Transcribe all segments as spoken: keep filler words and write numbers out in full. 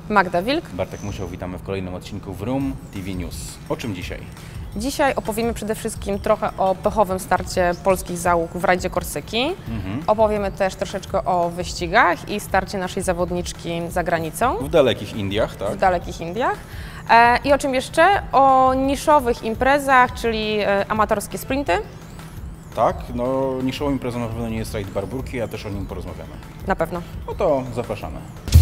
Magda Wilk. Bartek Musiał, witamy w kolejnym odcinku Vroom T V News. O czym dzisiaj? Dzisiaj opowiemy przede wszystkim trochę o pechowym starcie polskich załóg w rajdzie Korsyki. Mhm. Opowiemy też troszeczkę o wyścigach i starcie naszej zawodniczki za granicą. W dalekich Indiach, tak? W dalekich Indiach. E, I o czym jeszcze? O niszowych imprezach, czyli e, amatorskie sprinty. Tak, no niszową imprezą na pewno nie jest rajd Barburki, a też o nim porozmawiamy. Na pewno. No to zapraszamy.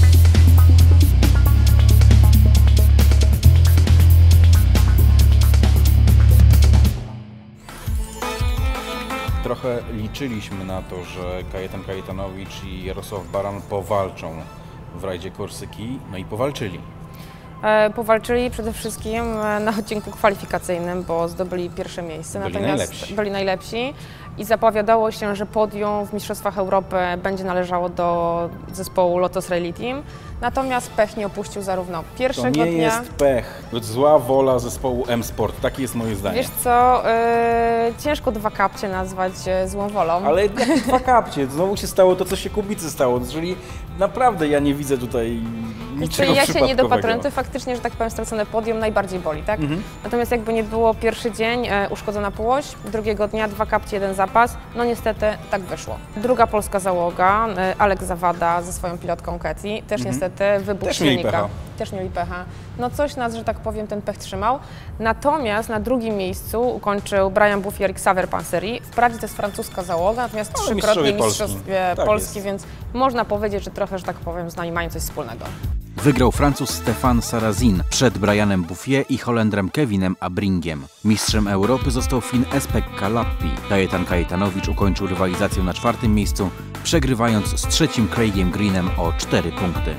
Trochę liczyliśmy na to, że Kajetan Kajetanowicz i Jarosław Baran powalczą w rajdzie Korsyki, no i powalczyli. E, powalczyli przede wszystkim na odcinku kwalifikacyjnym, bo zdobyli pierwsze miejsce. Byli Natomiast najlepsi. byli najlepsi i zapowiadało się, że podium w Mistrzostwach Europy będzie należało do zespołu Lotos Rally Team. Natomiast pech nie opuścił zarówno pierwszego To nie dnia... jest pech, to zła wola zespołu M-Sport, takie jest moje zdanie. Wiesz co, yy, ciężko dwa kapcie nazwać yy, złą wolą. Ale jakie dwa kapcie? Znowu się stało to, co się Kubicy stało, czyli naprawdę ja nie widzę tutaj niczego ja się nie przypadkowego. dopatruję, to faktycznie, że tak powiem, stracone podium najbardziej boli, tak? Mhm. Natomiast jakby nie było, pierwszy dzień e, uszkodzona półoś, drugiego dnia dwa kapcie, jeden zapas, no niestety tak wyszło. Druga polska załoga, e, Alek Zawada ze swoją pilotką Katy, też mhm. niestety wybuch też silnika. Mieli pecha. Też mieli pecha. No coś nas, że tak powiem, ten pech trzymał. Natomiast na drugim miejscu ukończył Brian Buffy i Xavier Panseri. Wprawdzie to jest francuska załoga, natomiast no, trzykrotnie Polski, mistrzostwie tak Polski, jest. Więc można powiedzieć, że trochę, że tak powiem, z nami mają coś wspólnego. Wygrał Francuz Stéphane Sarrazin przed Brianem Bouffier i Holendrem Kevinem Abringiem. Mistrzem Europy został Fin Pekka Lappi. Kajetan Kajetanowicz ukończył rywalizację na czwartym miejscu, przegrywając z trzecim Craigiem Greenem o cztery punkty.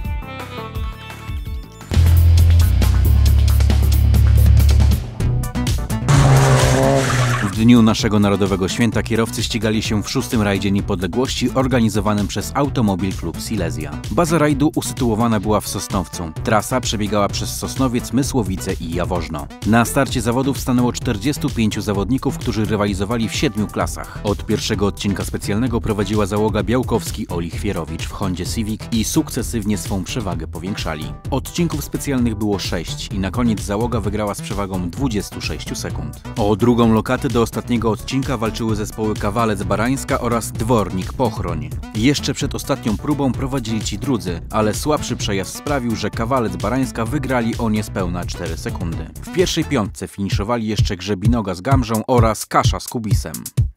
W dniu naszego Narodowego Święta kierowcy ścigali się w szóstym rajdzie niepodległości organizowanym przez Automobil Klub Silesia. Baza rajdu usytuowana była w Sosnowcu. Trasa przebiegała przez Sosnowiec, Mysłowice i Jaworzno. Na starcie zawodów stanęło czterdziestu pięciu zawodników, którzy rywalizowali w siedmiu klasach. Od pierwszego odcinka specjalnego prowadziła załoga Białkowski-Olichwierowicz w Hondzie Civic i sukcesywnie swą przewagę powiększali. Odcinków specjalnych było sześć i na koniec załoga wygrała z przewagą dwudziestu sześciu sekund. O drugą lokatę do ostatniego odcinka walczyły zespoły Kawalec Barańska oraz Dwornik Pochroń. Jeszcze przed ostatnią próbą prowadzili ci drudzy, ale słabszy przejazd sprawił, że Kawalec Barańska wygrali o niespełna cztery sekundy. W pierwszej piątce finiszowali jeszcze Grzebinoga z Gamżą oraz Kasza z Kubisem.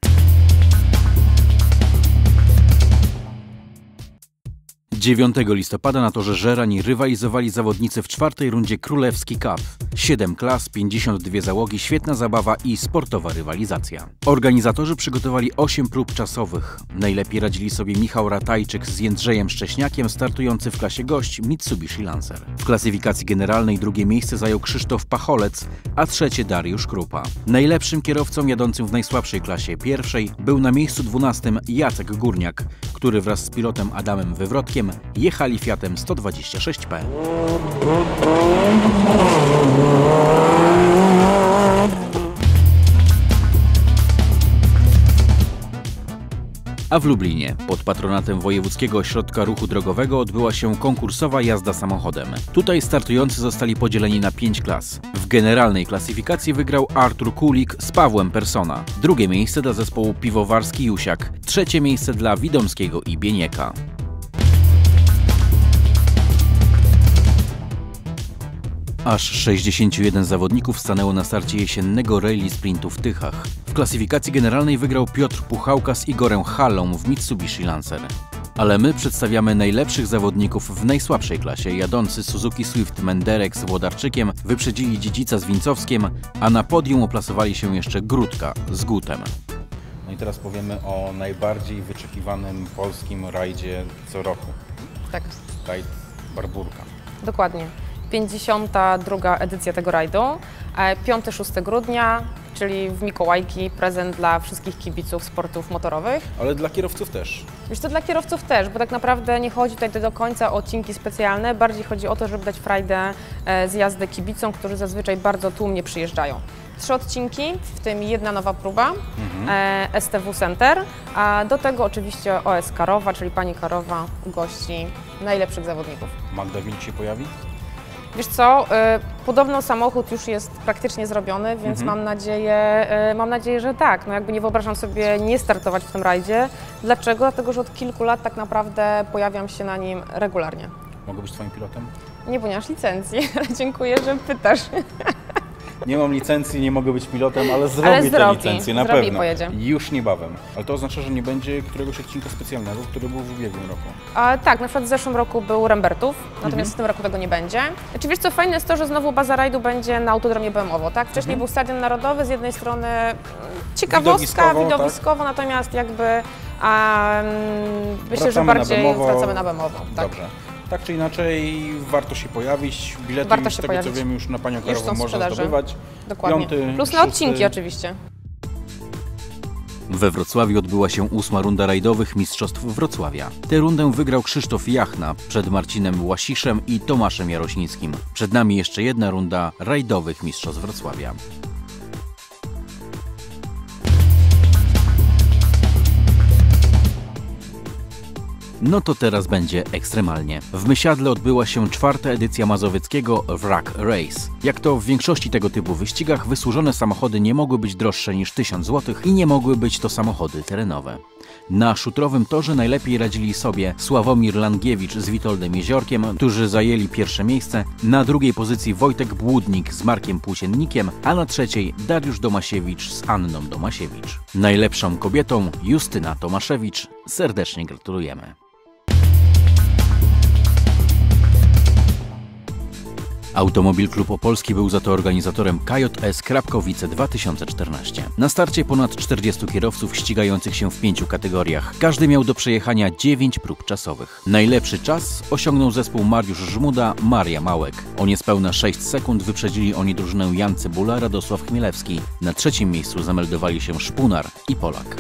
dziewiątego listopada na torze Żerań rywalizowali zawodnicy w czwartej rundzie Królewski Cup. siedem klas, pięćdziesiąt dwie załogi, świetna zabawa i sportowa rywalizacja. Organizatorzy przygotowali osiem prób czasowych. Najlepiej radzili sobie Michał Ratajczyk z Jędrzejem Szcześniakiem, startujący w klasie gość Mitsubishi Lancer. W klasyfikacji generalnej drugie miejsce zajął Krzysztof Pacholec, a trzecie Dariusz Krupa. Najlepszym kierowcą jadącym w najsłabszej klasie pierwszej był na miejscu dwunastym Jacek Górniak, który wraz z pilotem Adamem Wywrotkiem jechali Fiatem sto dwadzieścia sześć P. A w Lublinie pod patronatem Wojewódzkiego Ośrodka Ruchu Drogowego odbyła się konkursowa jazda samochodem. Tutaj startujący zostali podzieleni na pięć klas. W generalnej klasyfikacji wygrał Artur Kulik z Pawłem Persona. Drugie miejsce dla zespołu Piwowarski Jusiak. Trzecie miejsce dla Widomskiego i Bienieka. Aż sześćdziesięciu jeden zawodników stanęło na starcie jesiennego rally sprintu w Tychach. W klasyfikacji generalnej wygrał Piotr Puchałka z Igorem Hallą w Mitsubishi Lancer. Ale my przedstawiamy najlepszych zawodników w najsłabszej klasie. Jadący Suzuki Swift Menderek z Włodarczykiem wyprzedzili Dziedzica z Wincowskiem, a na podium oplasowali się jeszcze Grudka z Gutem. No i teraz powiemy o najbardziej wyczekiwanym polskim rajdzie co roku. Tak. Rajd Barburka. Dokładnie. pięćdziesiąta druga edycja tego rajdu, piątego szóstego grudnia, czyli w Mikołajki, prezent dla wszystkich kibiców sportów motorowych. Ale dla kierowców też. Wiesz, to dla kierowców też, bo tak naprawdę nie chodzi tutaj do końca o odcinki specjalne, bardziej chodzi o to, żeby dać frajdę z jazdy kibicom, którzy zazwyczaj bardzo tłumnie przyjeżdżają. Trzy odcinki, w tym jedna nowa próba, Mhm. e, S T W Center, a do tego oczywiście O S Karowa, czyli pani Karowa gości najlepszych zawodników. Magda Wilk się pojawi? Wiesz co, y, podobno samochód już jest praktycznie zrobiony, więc Mhm. mam nadzieję, y, mam nadzieję, że tak. No jakby nie wyobrażam sobie nie startować w tym rajdzie. Dlaczego? Dlatego, że od kilku lat tak naprawdę pojawiam się na nim regularnie. Mogę być twoim pilotem? Nie, bo nie masz licencji, ale dziękuję, że pytasz. Nie mam licencji, nie mogę być pilotem, ale zrobię Ale tę zrobi, licencję, na zrobi i pewno. pojedzie. Już niebawem. Ale to oznacza, że nie będzie któregoś odcinka specjalnego, który był w ubiegłym roku. A, tak, na przykład w zeszłym roku był Rembertów, natomiast Mhm. w tym roku tego nie będzie. Czy wiesz co, fajne jest to, że znowu baza rajdu będzie na autodromie B M owo, tak? Wcześniej Mhm. był Stadion Narodowy, z jednej strony mm, ciekawostka, Widowiskowo, widowiskowo, natomiast jakby a, mm, myślę, że Wracamy na bardziej B M owo. wracamy na B M owo. Tak. Dobrze. Tak czy inaczej, warto się pojawić. Bilety Warto już, się z tego pojawić. co wiem, już na Panią Już Karową są w można sprzedaży. zdobywać. Dokładnie. Piąty, Plus na szósty. odcinki oczywiście. We Wrocławiu odbyła się ósma runda rajdowych Mistrzostw Wrocławia. Tę rundę wygrał Krzysztof Jachna przed Marcinem Łasiszem i Tomaszem Jarosińskim. Przed nami jeszcze jedna runda rajdowych Mistrzostw Wrocławia. No to teraz będzie ekstremalnie. W Mysiadle odbyła się czwarta edycja mazowieckiego Wrak Race. Jak to w większości tego typu wyścigach, wysłużone samochody nie mogły być droższe niż tysiąc złotych i nie mogły być to samochody terenowe. Na szutrowym torze najlepiej radzili sobie Sławomir Langiewicz z Witoldem Jeziorkiem, którzy zajęli pierwsze miejsce, na drugiej pozycji Wojtek Błudnik z Markiem Płóciennikiem, a na trzeciej Dariusz Domasiewicz z Anną Domasiewicz. Najlepszą kobietą Justyna Tomaszewicz. Serdecznie gratulujemy. Automobil Klub Opolski był za to organizatorem K J S Krapkowice dwa tysiące czternaście. Na starcie ponad czterdziestu kierowców ścigających się w pięciu kategoriach. Każdy miał do przejechania dziewięć prób czasowych. Najlepszy czas osiągnął zespół Mariusz Żmuda, Maria Małek. O niespełna sześć sekund wyprzedzili oni drużynę Jan Cybula, Radosław Chmielewski. Na trzecim miejscu zameldowali się Szpunar i Polak.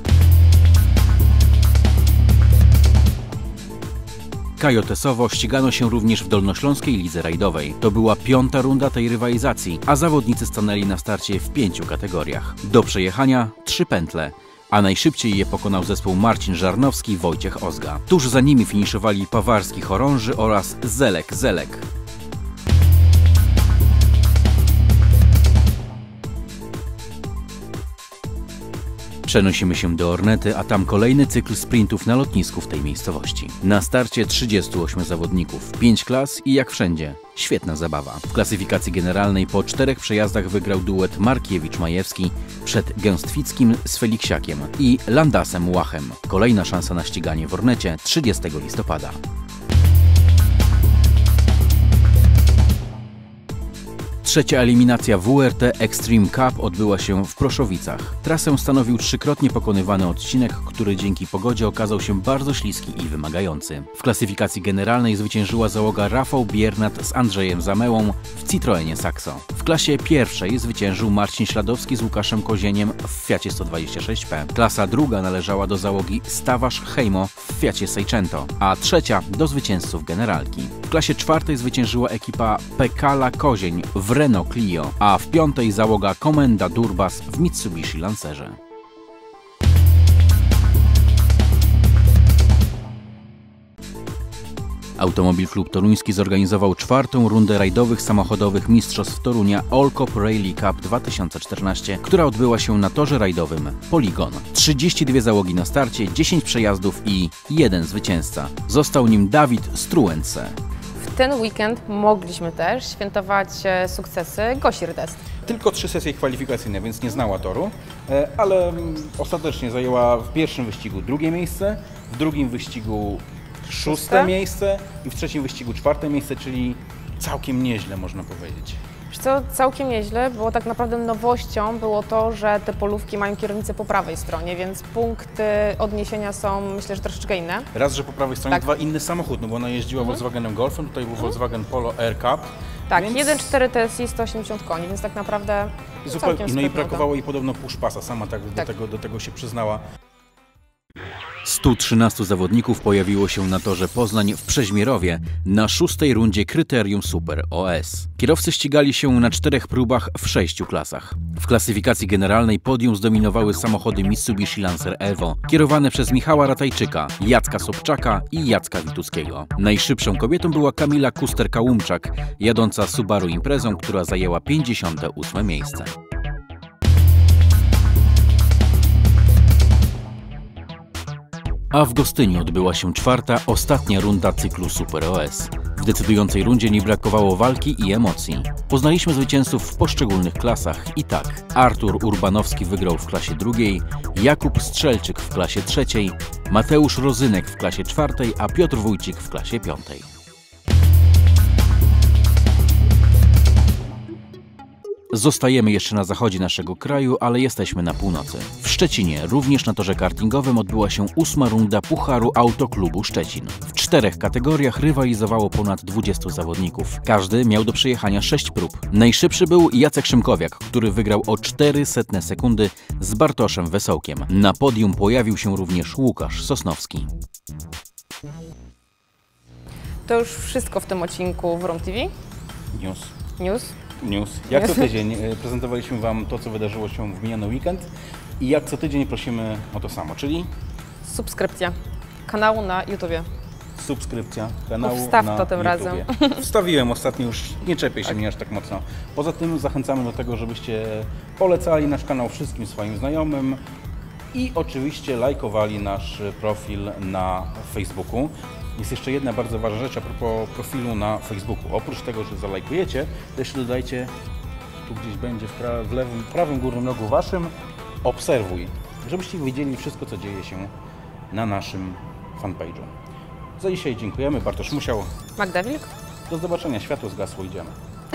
K J S-owo ścigano się również w Dolnośląskiej Lidze Rajdowej. To była piąta runda tej rywalizacji, a zawodnicy stanęli na starcie w pięciu kategoriach. Do przejechania trzy pętle, a najszybciej je pokonał zespół Marcin Żarnowski, Wojciech Ozga. Tuż za nimi finiszowali Pawarski Chorąży oraz Zelek Zelek. Przenosimy się do Ornety, a tam kolejny cykl sprintów na lotnisku w tej miejscowości. Na starcie trzydziestu ośmiu zawodników, pięć klas i jak wszędzie, świetna zabawa. W klasyfikacji generalnej po czterech przejazdach wygrał duet Markiewicz-Majewski przed Gęstwickim z Feliksiakiem i Landasem Łachem. Kolejna szansa na ściganie w Ornecie trzydziestego listopada. Trzecia eliminacja W R T Extreme Cup odbyła się w Proszowicach. Trasę stanowił trzykrotnie pokonywany odcinek, który dzięki pogodzie okazał się bardzo śliski i wymagający. W klasyfikacji generalnej zwyciężyła załoga Rafał Biernat z Andrzejem Zamełą w Citroenie Saxo. W klasie pierwszej zwyciężył Marcin Śladowski z Łukaszem Kozieniem w Fiacie sto dwadzieścia sześć P. Klasa druga należała do załogi Stawasz Hejmo w Fiacie Seicento, a trzecia do zwycięzców generalki. W klasie czwartej zwyciężyła ekipa Pekala Kozień w Renault Clio, a w piątej załoga Komenda Durbas w Mitsubishi Lancerze. Automobil Klub Toruński zorganizował czwartą rundę rajdowych samochodowych Mistrzostw Torunia All Cop Rally Cup dwa tysiące czternaście, która odbyła się na torze rajdowym Poligon. trzydzieści dwie załogi na starcie, dziesięć przejazdów i jeden zwycięzca. Został nim Dawid Struence. W ten weekend mogliśmy też świętować e, sukcesy Gosi Rdest. Tylko trzy sesje kwalifikacyjne, więc nie znała toru, e, ale mm, ostatecznie zajęła w pierwszym wyścigu drugie miejsce, w drugim wyścigu szóste Szóste? miejsce i w trzecim wyścigu czwarte miejsce, czyli całkiem nieźle można powiedzieć. Wiesz co, całkiem nieźle, bo tak naprawdę nowością było to, że te polówki mają kierownicę po prawej stronie, więc punkty odniesienia są, myślę, że troszeczkę inne. Raz, że po prawej stronie Tak. dwa inny samochód, no bo ona jeździła Volkswagenem Golfem, tutaj był Volkswagen Polo Air Cup. Tak, więc jeden przecinek cztery T S I, sto osiemdziesiąt koni, więc tak naprawdę zupełnie, całkiem no i sprytne brakowało jej podobno push pasa, sama tak, Tak. Do, tego, do tego się przyznała. stu trzynastu zawodników pojawiło się na torze Poznań w Przeźmierowie na szóstej rundzie Kryterium Super O S. Kierowcy ścigali się na czterech próbach w sześciu klasach. W klasyfikacji generalnej podium zdominowały samochody Mitsubishi Lancer Evo, kierowane przez Michała Ratajczyka, Jacka Sobczaka i Jacka Wituskiego. Najszybszą kobietą była Kamila Kuster-Kałumczak, jadąca Subaru Imprezą, która zajęła pięćdziesiąte ósme miejsce. A w Gostyniu odbyła się czwarta, ostatnia runda cyklu Super O S. W decydującej rundzie nie brakowało walki i emocji. Poznaliśmy zwycięzców w poszczególnych klasach i tak. Artur Urbanowski wygrał w klasie drugiej, Jakub Strzelczyk w klasie trzeciej, Mateusz Rozynek w klasie czwartej, a Piotr Wójcik w klasie piątej. Zostajemy jeszcze na zachodzie naszego kraju, ale jesteśmy na północy. W Szczecinie, również na torze kartingowym, odbyła się ósma runda Pucharu Autoklubu Szczecin. W czterech kategoriach rywalizowało ponad dwudziestu zawodników. Każdy miał do przejechania sześć prób. Najszybszy był Jacek Szymkowiak, który wygrał o cztery setne sekundy z Bartoszem Wesołkiem. Na podium pojawił się również Łukasz Sosnowski. To już wszystko w tym odcinku w ROM T V. News. News. News. Jak co tydzień prezentowaliśmy Wam to, co wydarzyło się w miniony weekend i jak co tydzień prosimy o to samo, czyli Subskrypcja kanału na YouTubie. subskrypcja kanału Wstaw na to tym YouTubie. razem. Wstawiłem ostatnio, już nie czepię się mnie aż tak mocno. Poza tym zachęcamy do tego, żebyście polecali nasz kanał wszystkim swoim znajomym i oczywiście lajkowali nasz profil na Facebooku. Jest jeszcze jedna bardzo ważna rzecz a propos profilu na Facebooku. Oprócz tego, że zalajkujecie, to jeszcze dodajcie, tu gdzieś będzie w, pra w lewym, prawym górnym rogu Waszym, obserwuj, żebyście wiedzieli wszystko, co dzieje się na naszym fanpage'u. Za dzisiaj dziękujemy. Bartosz Musiał. Magda Wilk. Do zobaczenia. Światło zgasło. Idziemy.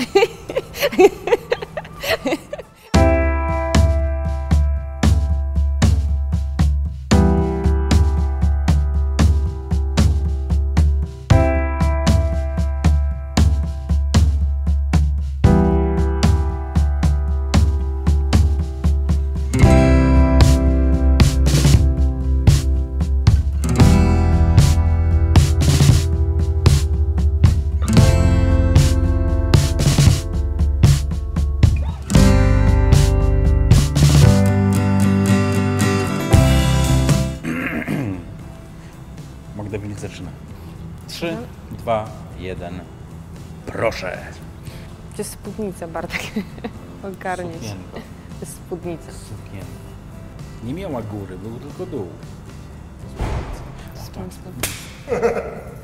Magda Wilk zaczyna. trzy, dwa, jeden. Proszę. To jest spódnica, Bartek. Ogarnie się. Sukienko. To jest spódnica. Sukienko. Nie miała góry, był tylko dół. Spódnica.